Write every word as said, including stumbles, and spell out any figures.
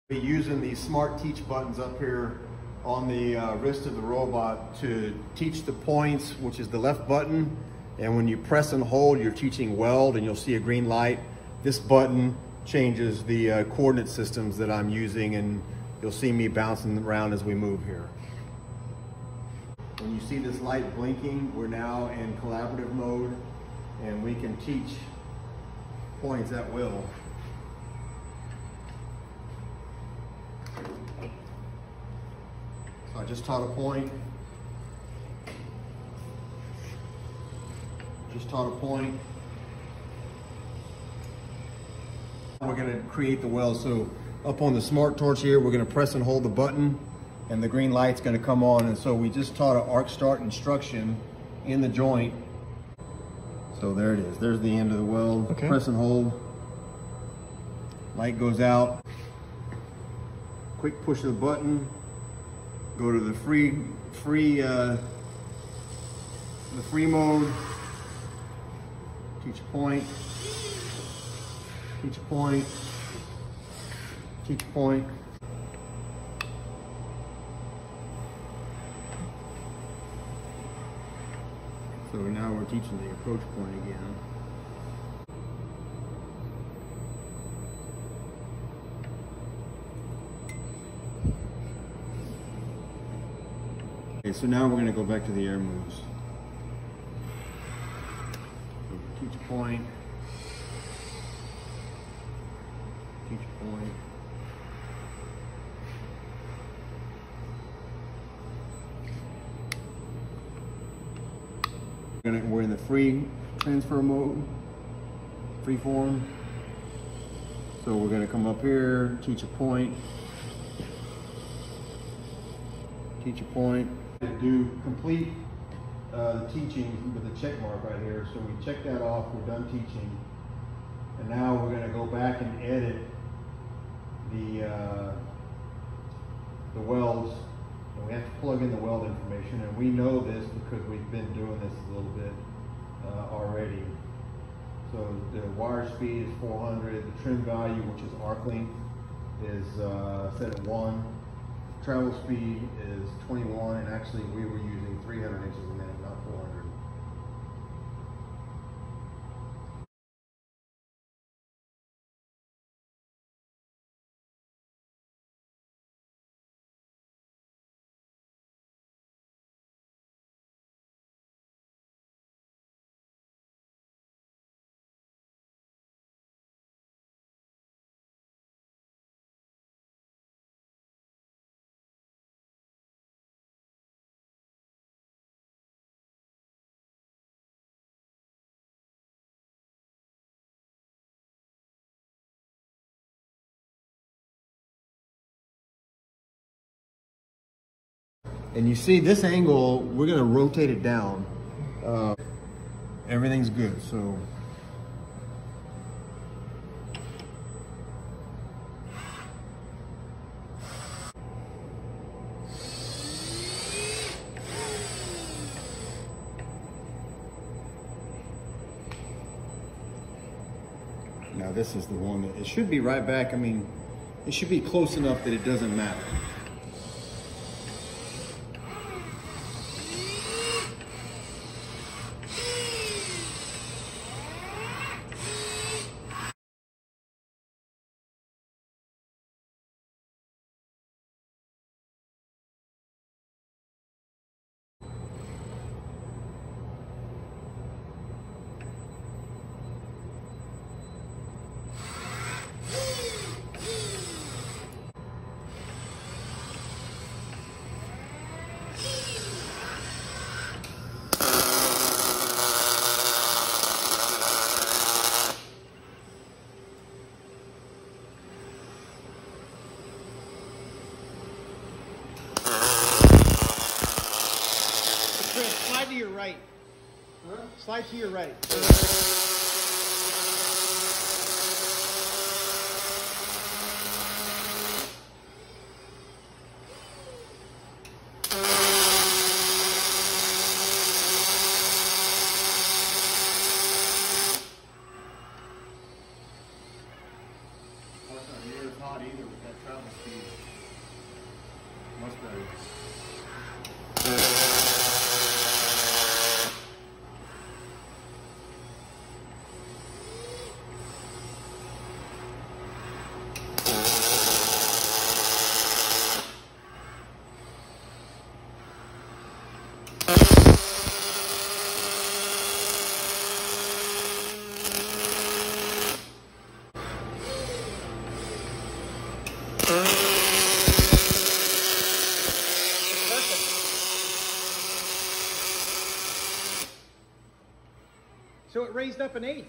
Using these smart teach buttons up here on the uh, wrist of the robot to teach the points, which is the left button. And when you press and hold, you're teaching weld and you'll see a green light. This button changes the uh, coordinate systems that I'm using, and you'll see me bouncing around as we move here. When you see this light blinking, we're now in collaborative mode and we can teach points at will. So I just taught a point. Just taught a point. We're going to create the weld. So up on the smart torch here, we're going to press and hold the button and the green light's going to come on. And so we just taught an arc start instruction in the joint. So there it is. There's the end of the weld. Okay. Press and hold. Light goes out. Quick push of the button. Go to the free, free, uh, the free mode. Teach a point. Teach a point. Teach a point. So now we're teaching the approach point again. Okay, so now we're going to go back to the air moves. So teach a point. Teach a point. We're, gonna, we're in the free transfer mode, free form. So we're going to come up here, teach a point. Teach a point. To do complete uh, teaching with a check mark right here. So we check that off, we're done teaching. And now we're going to go back and edit the, uh, the welds. And we have to plug in the weld information. And we know this because we've been doing this a little bit uh, already. So the wire speed is four hundred. The trim value, which is arc length, is uh, set at one. Travel speed is twenty-one, and actually we were using three hundred inches a minute, not four hundred. And you see this angle, we're going to rotate it down. Uh, everything's good, so. Now this is the one that, it should be right back. I mean, it should be close enough that it doesn't matter. Slide to your right. Huh? Slide to your right. It's not near as hot either with that travel speed. So it raised up an eighth.